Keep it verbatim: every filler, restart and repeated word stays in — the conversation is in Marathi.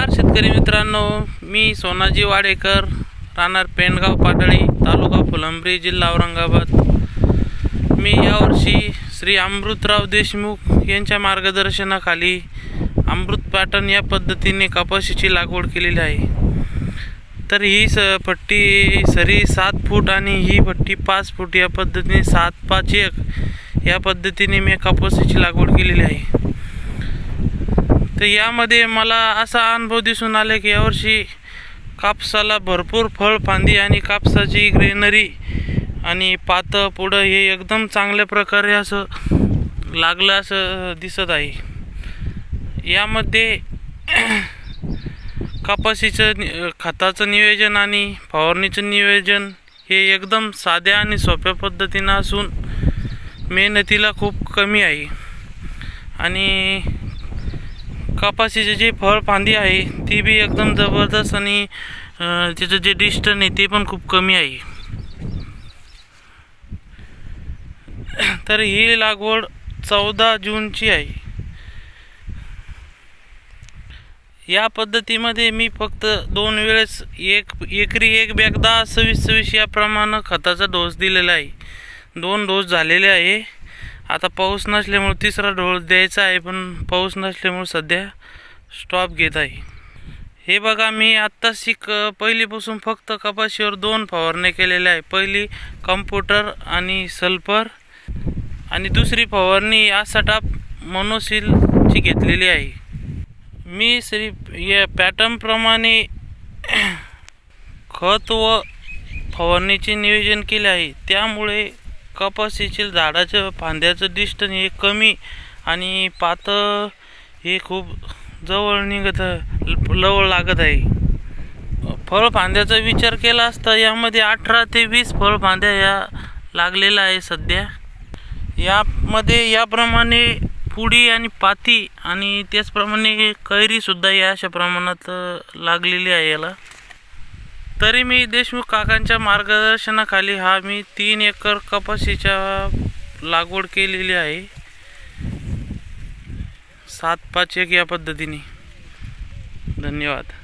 नमस्कार शेतकरी मित्रांनो, मी सोनाजी वाडेकर, राहणार पेंडगाव पाटळी, तालुका फुलंब्री, जिल्हा औरंगाबाद। मी यावर्षी श्री अमृतराव देशमुख यांच्या मार्गदर्शनाखाली अमृत पॅटर्न या पद्धतीने कपाशीची लागवड केलेली आहे। तर ही स पट्टी सरी सात फूट आणि ही पट्टी पाच फूट या पद्धतीने सात पाच एक या पद्धतीने मी कपाशीची लागवड केलेली आहे। तर यामध्ये मला असा अनुभव दिसून आला की यावर्षी कापसाला भरपूर फळ फांदी आणि कापसाची ग्रेनरी आणि पातं पुढं हे एकदम चांगल्या प्रकारे असं लागलं असं दिसत आहे। यामध्ये कपाशीचं खताचं नियोजन आणि फवारणीचं नियोजन हे एकदम साध्या आणि सोप्या पद्धतीने असून मेहनतीला खूप कमी आहे आणि कपाशीचे जे फळ फांदी आहे ती बी एकदम जबरदस्त आणि त्याचं जे डिस्टन्स आहे ते पण खूप कमी आहे। तर ही लागवड चौदा जूनची आहे। या पद्धतीमध्ये मी फक्त दोन वेळेस एक एकरी एक बॅग दहा सव्वीस सव्वीस या प्रमाणे खताचा डोस दिलेला आहे। दोन डोस झालेले आहे। आता पाऊस नसल्यामुळे तिसरा डोस द्यायचा आहे, पण पाऊस नसल्यामुळे सध्या स्टॉप घेत आहे। हे बघा, मी आत्ता शिक पहिलीपासून फक्त कपाशीवर दोन फवारण्या केलेल्या आहे। पहिली कम्प्युटर आणि सल्फर आणि दुसरी फवारणी आसाटाप मोनोसिलची घेतलेली आहे। मी श्री या पॅटर्न प्रमाणे खत व फवारणीचे नियोजन केले आहे। त्यामुळे कपाशीच्या झाडाच्या फांद्याचं डिस्टन्स हे कमी आणि पातं हे खूप जवळ निघत लवळ लागत आहे। फळ फांद्याचा विचार केला असता यामध्ये अठरा ते वीस फळ फांद्या या लागलेल्या आहे सध्या। यामध्ये याप्रमाणे पुडी आणि पाती आणि त्याचप्रमाणे कैरी सुद्धा या अशा प्रमाणात लागलेली आहे याला। तरी मी देशमुख काकांच्या मार्गदर्शनाखाली हा मी तीन एकर कपाशीच्या लागवड केलेली आहे, सात पाच एक या पद्धतीने। धन्यवाद।